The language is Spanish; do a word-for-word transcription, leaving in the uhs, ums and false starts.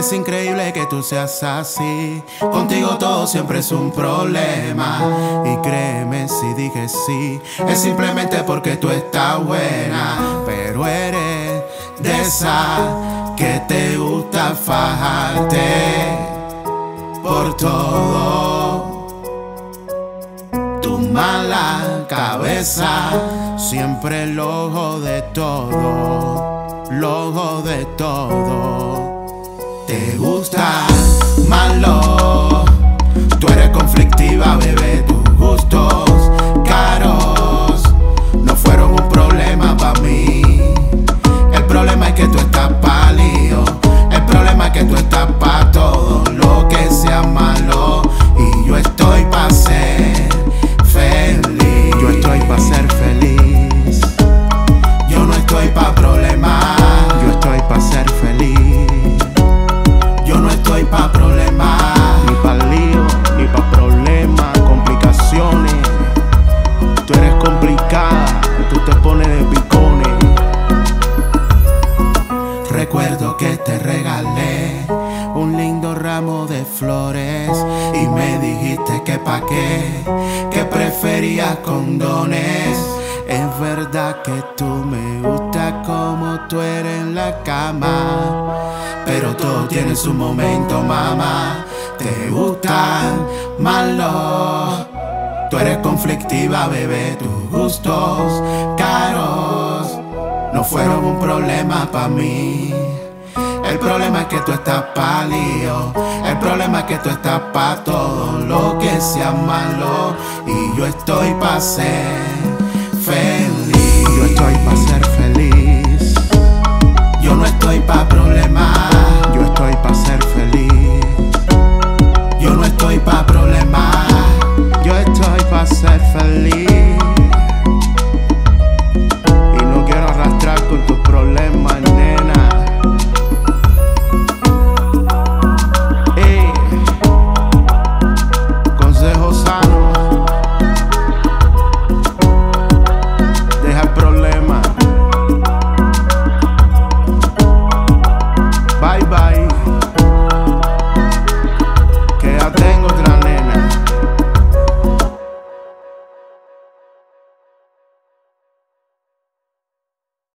Es increíble que tú seas así. Contigo todo siempre es un problema. Y créeme si dije sí, es simplemente porque tú estás buena. Pero eres de esa que te gusta fajarte por todo. Tu mala cabeza siempre el ojo de todo, el ojo de todo. Te gusta malo, tú eres conflictiva, bebé. Tus gustos caros no fueron un problema para mí. El problema es que tú estás pálido. El problema es que tú estás pa' todo lo que sea malo. Y yo estoy pa' ser feliz. Yo estoy pa' ser feliz. Yo no estoy pa' problemas. Yo estoy pa' ser feliz. Yo no estoy pa' problemas, ni pa' lío, ni pa' problemas, complicaciones. Tú eres complicada, tú te pones de picones. Recuerdo que te regalé un lindo ramo de flores y me dijiste que pa' qué, que preferías condones. Es verdad que tú me gusta como tú eres en la cama, pero todo tiene su momento, mamá. Te gustan malo, tú eres conflictiva, bebé. Tus gustos caros no fueron un problema pa' mí. El problema es que tú estás pálido. El problema es que tú estás pa' todo lo que sea malo. Y yo estoy pa' ser feliz. Yo estoy pa' ser feliz. Yo no estoy pa' problemas. Yo estoy pa' ser feliz.